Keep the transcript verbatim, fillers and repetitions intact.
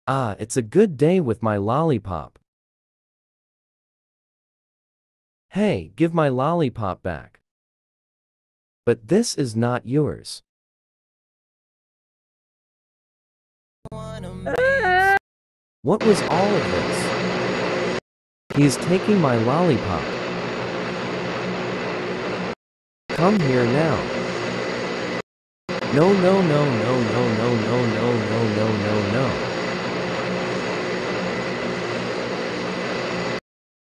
Ah, it's a good day with my lollipop. Hey, give my lollipop back. But this is not yours. What was all of this? He is taking my lollipop. Come here now. No, no, no, no, no, no, no, no, no, no, no.